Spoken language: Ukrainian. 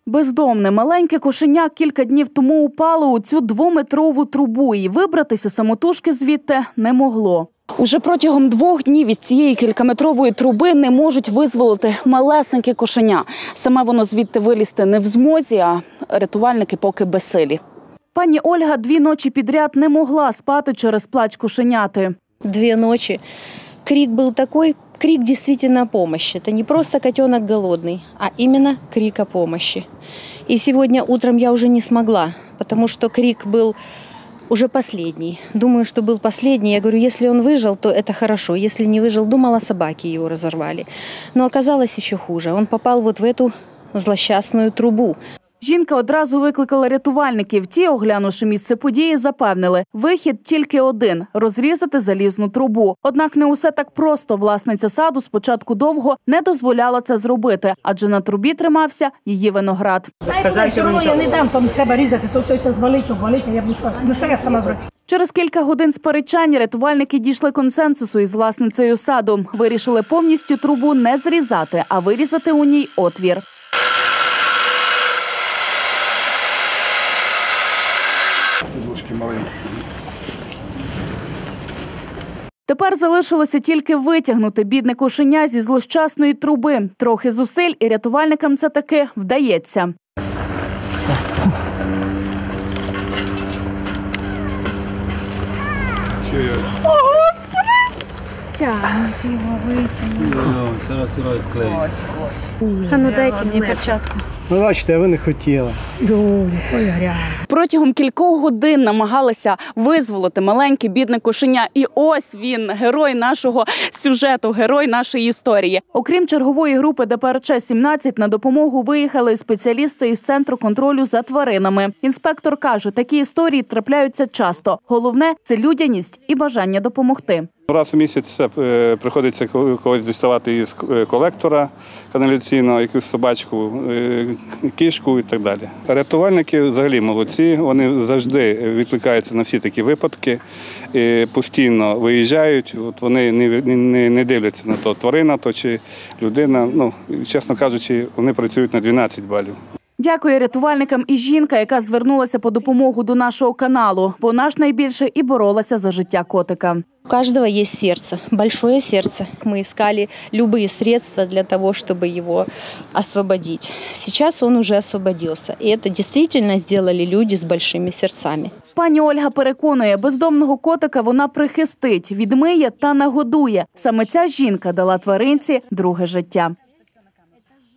Бездомне маленьке кошеня кілька днів тому упало у цю 2-метрову трубу і вибратися самотужки звідти не могло. Уже протягом 2 днів із цієї кількаметрової труби не можуть визволити малесеньке кошеня. Саме воно звідти вилізти не в змозі, а рятувальники поки безсилі. Пані Ольга 2 ночі підряд не могла спати через плач кошеняти. 2 ночи. Крик был такой, крик действительно о помощи. Это не просто котенок голодный, а именно крик о помощи. И сегодня утром я уже не смогла, потому что крик был уже последний. Думаю, что был последний. Я говорю, если он выжил, то это хорошо. Если не выжил, думала, собаки его разорвали. Но оказалось еще хуже. Он попал вот в эту злосчастную трубу. Жінка одразу викликала рятувальників. Ті, оглянувши місце події, запевнили, вихід тільки один – розрізати залізну трубу. Однак не усе так просто. Власниця саду спочатку довго не дозволяла це зробити, адже на трубі тримався її виноград. Я не дам, там треба різати, то все звалить, обвалить, а я буду що я сама зроблю. Через кілька годин сперечань рятувальники дійшли консенсусу із власницею саду. Вирішили повністю трубу не зрізати, а вирізати у ній отвір. Тепер залишилося тільки витягнути бідне кошеня зі злощасної труби. Трохи зусиль, і рятувальникам це таки вдається. О, Господи! Тягнуть його, витягнути. А ну дайте мені перчатку. Ну, бачите, ви не хотіли. Протягом кількох годин намагалися визволити маленьке бідне кошеня. І ось він, герой нашого сюжету, герой нашої історії. Окрім чергової групи ДПРЧ-17, на допомогу виїхали спеціалісти із Центру контролю за тваринами. Інспектор каже, такі історії трапляються часто. Головне – це людяність і бажання допомогти. Раз у місяць приходиться когось діставати із колектора каналізаційного, якусь собачку, кішку і так далі. Рятувальники взагалі молодці, вони завжди відкликаються на всі такі випадки, постійно виїжджають, вони не дивляться на то, тварина то чи людина. Чесно кажучи, вони працюють на 12 балів. Дякує рятувальникам і жінка, яка звернулася по допомогу до нашого каналу. Вона ж найбільше і боролася за життя котика. У каждого есть сердце, большое сердце. Мы искали любые средства для того, чтобы его освободить. Сейчас он уже освободился. И это действительно сделали люди с большими сердцами. Пані Ольга переконує, бездомного котика вона прихистить, відмиє та нагодує. Саме ця жінка дала тваринці друге життя.